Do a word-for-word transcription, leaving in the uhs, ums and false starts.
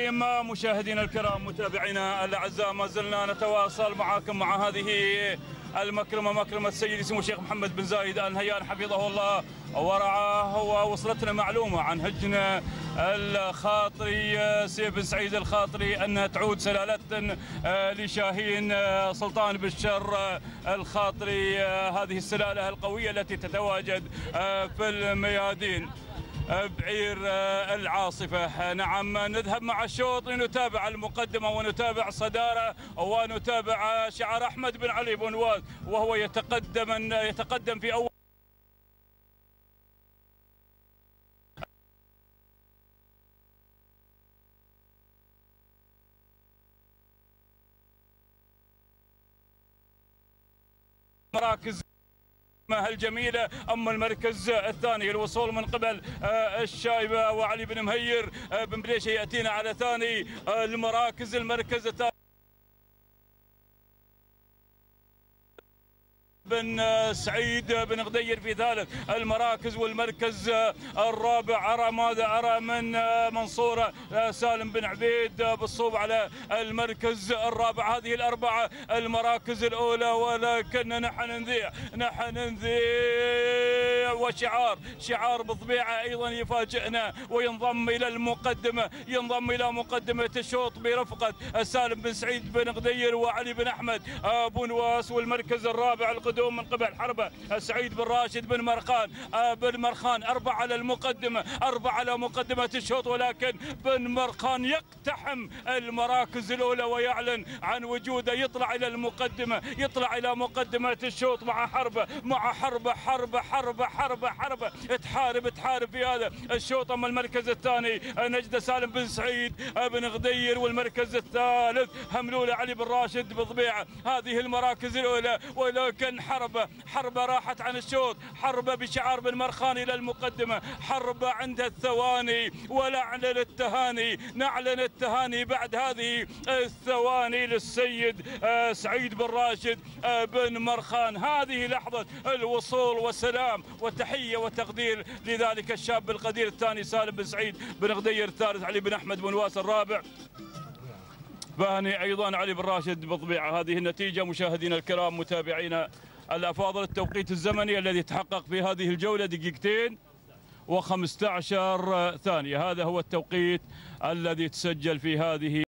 التحكيم. مشاهدينا الكرام متابعينا الاعزاء، ما زلنا نتواصل معكم مع هذه المكرمه، مكرمه سيدي سمو الشيخ محمد بن زايد ال نهيان حفظه الله ورعاه. ووصلتنا معلومه عن هجن الخاطري سيف بن سعيد الخاطري انها تعود سلاله لشاهين سلطان بالشر الخاطري، هذه السلاله القويه التي تتواجد في الميادين بعير العاصفة. نعم، نذهب مع الشوط لنتابع المقدمة ونتابع صدارة ونتابع شعار أحمد بن علي بن واز وهو يتقدم يتقدم في أول مراكز الجميلة. أما المركز الثاني الوصول من قبل الشايبة وعلي بن مهير بن بليشة يأتينا على ثاني المراكز. المركز الثاني بن سعيد بن غدير في ثالث المراكز. والمركز الرابع أرى ماذا أرى من منصورة سالم بن عبيد بالصوب على المركز الرابع. هذه الأربعة المراكز الأولى، ولكن نحن نذيع نحن نذيع وشعار شعار بالطبيعة أيضا يفاجئنا وينضم إلى المقدمة، ينضم إلى مقدمة الشوط برفقة سالم بن سعيد بن غدير وعلي بن أحمد بن واس. والمركز الرابع القدوم من قبل حربة سعيد بن راشد بن مرخان بن مرخان. أربعة على المقدمة، أربعة على مقدمة الشوط، ولكن بن مرخان يقتحم المراكز الأولى ويعلن عن وجوده، يطلع إلى المقدمة، يطلع إلى مقدمة الشوط مع حربة مع حربة حربة حربة حربة حربة تحارب تحارب في هذا الشوط. أما المركز الثاني نجدة سالم بن سعيد بن غدير، والمركز الثالث هملولة علي بن راشد بالطبيعة. هذه المراكز الأولى، ولكن حربة حربة راحت عن الشوط، حربة بشعار بن مرخان إلى المقدمة، حربة عندها الثواني ونعلن التهاني، نعلن التهاني بعد هذه الثواني للسيد سعيد بن راشد بن مرخان. هذه لحظة الوصول والسلام والتحية والتقدير لذلك الشاب القدير. الثاني سالم بن سعيد بن غدير، الثالث علي بن أحمد بن واس، الرابع فهني أيضا علي بن راشد بالطبيعة. هذه النتيجة مشاهدينا الكرام متابعينا الأفاضل. التوقيت الزمني الذي تحقق في هذه الجولة دقيقتين وخمسة عشر ثانية، هذا هو التوقيت الذي تسجل في هذه